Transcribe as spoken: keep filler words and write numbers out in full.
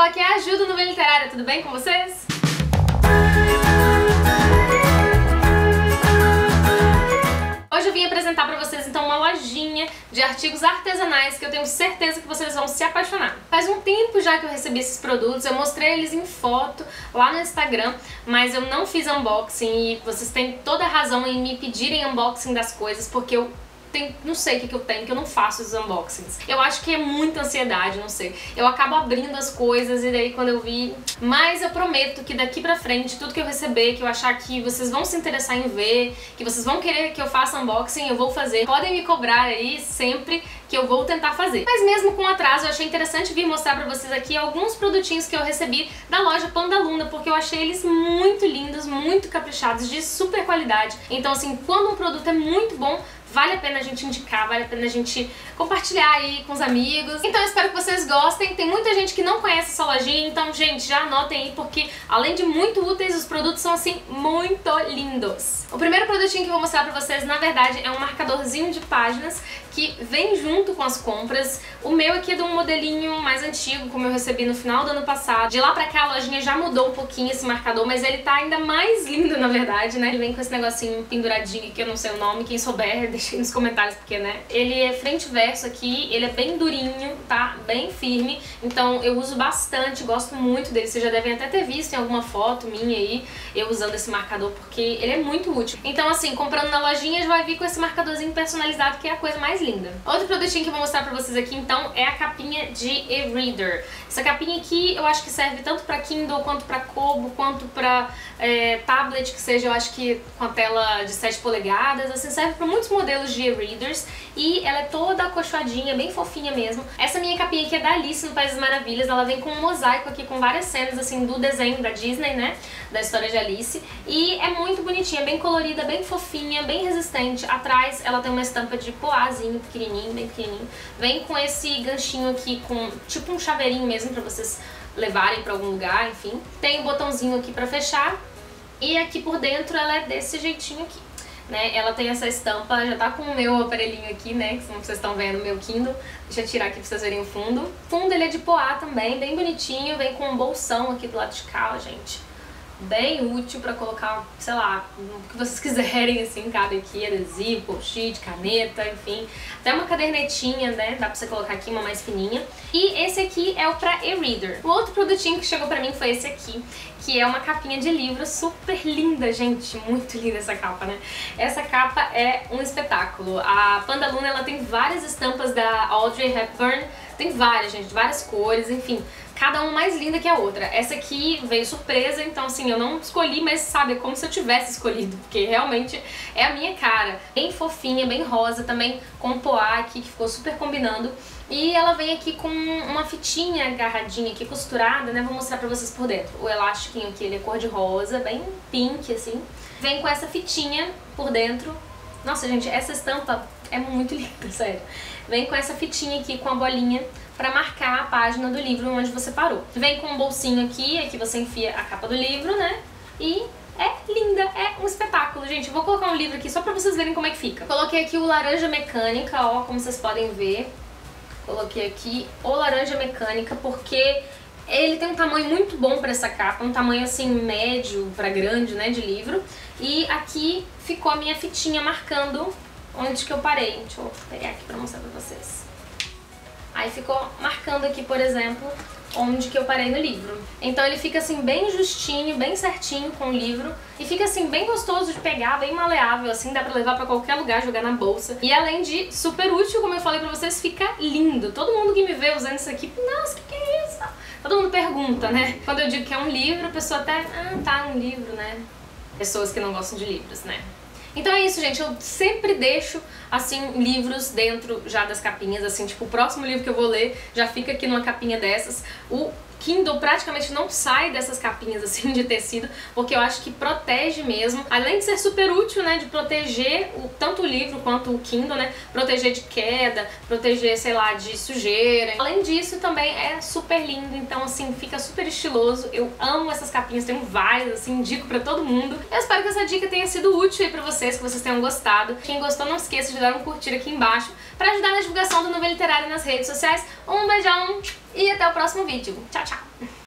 pessoal, aqui é a Ju do Nuvem Literária, tudo bem com vocês? Hoje eu vim apresentar pra vocês então uma lojinha de artigos artesanais que eu tenho certeza que vocês vão se apaixonar. Faz um tempo já que eu recebi esses produtos, eu mostrei eles em foto lá no Instagram, mas eu não fiz unboxing e vocês têm toda a razão em me pedirem unboxing das coisas, porque eu Tem, não sei o que, que eu tenho, que eu não faço os unboxings. Eu acho que é muita ansiedade, não sei. Eu acabo abrindo as coisas e daí quando eu vi... Mas eu prometo que daqui pra frente, tudo que eu receber, que eu achar que vocês vão se interessar em ver, que vocês vão querer que eu faça unboxing, eu vou fazer. Podem me cobrar aí sempre que eu vou tentar fazer. Mas mesmo com atraso, eu achei interessante vir mostrar pra vocês aqui alguns produtinhos que eu recebi da loja Pandaluna, porque eu achei eles muito lindos, muito caprichados, de super qualidade. Então assim, quando um produto é muito bom, vale a pena a gente indicar, vale a pena a gente compartilhar aí com os amigos. Então eu espero que vocês gostem. Tem muita gente que não conhece essa lojinha, então, gente, já anotem aí, porque além de muito úteis, os produtos são, assim, muito lindos. O primeiro produtinho que eu vou mostrar pra vocês, na verdade, é um marcadorzinho de páginas que vem junto com as compras. O meu aqui é de um modelinho mais antigo, como eu recebi no final do ano passado. De lá pra cá a lojinha já mudou um pouquinho esse marcador, mas ele tá ainda mais lindo, na verdade, né? Ele vem com esse negocinho penduradinho que eu não sei o nome, quem souber, deixa aí nos comentários, porque, né? Ele é frente e verso aqui, ele é bem durinho, tá? Bem firme, então eu uso bastante, gosto muito dele. Vocês já devem até ter visto em alguma foto minha aí, eu usando esse marcador, porque ele é muito útil. Então, assim, comprando na lojinha já vai vir com esse marcadorzinho personalizado, que é a coisa mais linda. Outro produtinho que eu vou mostrar pra vocês aqui, então, é a capinha de e-reader. Essa capinha aqui eu acho que serve tanto pra Kindle, quanto pra Kobo, quanto pra é, tablet, que seja, eu acho que com a tela de sete polegadas, assim, serve pra muitos modelos de e-readers, e ela é toda acolchoadinha, bem fofinha mesmo. Essa minha capinha aqui é da Alice no País das Maravilhas, ela vem com um mosaico aqui com várias cenas, assim, do desenho da Disney, né, da história de Alice, e é muito bonitinha, bem colorida, bem fofinha, bem resistente. Atrás ela tem uma estampa de poazinho, pequenininho, bem pequenininho. Vem com esse ganchinho aqui, com tipo um chaveirinho mesmo pra vocês levarem pra algum lugar, enfim. Tem um botãozinho aqui pra fechar, e aqui por dentro ela é desse jeitinho aqui. Né? Ela tem essa estampa, já tá com o meu aparelhinho aqui, né, que vocês estão vendo o meu Kindle. Deixa eu tirar aqui pra vocês verem o fundo. O fundo ele é de poá também, bem bonitinho, vem com um bolsão aqui do lado de cá, ó, gente. Bem útil pra colocar, sei lá, o que vocês quiserem, assim, cabe aqui, adesivo, post-it, caneta, enfim. Até uma cadernetinha, né, dá pra você colocar aqui, uma mais fininha. E esse aqui é o pra e-reader. O outro produtinho que chegou pra mim foi esse aqui, que é uma capinha de livro super linda, gente, muito linda essa capa, né? Essa capa é um espetáculo. A Pandaluna, ela tem várias estampas da Audrey Hepburn, tem várias, gente, várias cores, enfim, cada uma mais linda que a outra. Essa aqui veio surpresa, então assim, eu não escolhi, mas sabe, é como se eu tivesse escolhido, porque realmente é a minha cara. Bem fofinha, bem rosa, também com poá aqui, que ficou super combinando. E ela vem aqui com uma fitinha agarradinha aqui, costurada, né? Vou mostrar pra vocês por dentro. O elastiquinho aqui, ele é cor de rosa, bem pink, assim. Vem com essa fitinha por dentro. Nossa, gente, essa estampa é muito linda, sério. Vem com essa fitinha aqui, com a bolinha, pra marcar a página do livro onde você parou. Vem com um bolsinho aqui, aqui você enfia a capa do livro, né? E é linda, é um espetáculo, gente. Eu vou colocar um livro aqui só pra vocês verem como é que fica. Coloquei aqui o Laranja Mecânica, ó, como vocês podem ver. Coloquei aqui o Laranja Mecânica porque ele tem um tamanho muito bom pra essa capa, um tamanho assim médio pra grande, né, de livro. E aqui ficou a minha fitinha marcando onde que eu parei. Deixa eu pegar aqui pra mostrar pra vocês. Aí ficou marcando aqui, por exemplo, onde que eu parei no livro. Então ele fica assim bem justinho, bem certinho com o livro. E fica assim bem gostoso de pegar, bem maleável, assim, dá pra levar pra qualquer lugar, jogar na bolsa. E além de super útil, como eu falei pra vocês, fica lindo. Todo mundo que me vê usando isso aqui, nossa, o que, que é isso? Todo mundo pergunta, né? Quando eu digo que é um livro, a pessoa até, ah, tá, um livro, né? Pessoas que não gostam de livros, né? Então é isso, gente, eu sempre deixo, assim, livros dentro já das capinhas, assim, tipo, o próximo livro que eu vou ler já fica aqui numa capinha dessas. O Kindle praticamente não sai dessas capinhas, assim, de tecido, porque eu acho que protege mesmo. Além de ser super útil, né, de proteger o, tanto o livro quanto o Kindle, né, proteger de queda, proteger, sei lá, de sujeira. Além disso, também é super lindo, então, assim, fica super estiloso. Eu amo essas capinhas, tenho várias, assim, indico pra todo mundo. Eu espero que essa dica tenha sido útil aí pra vocês, que vocês tenham gostado. Quem gostou, não esqueça de dar um curtir aqui embaixo pra ajudar na divulgação do Nuvem Literária nas redes sociais. Um beijão! E até o próximo vídeo. Tchau, tchau!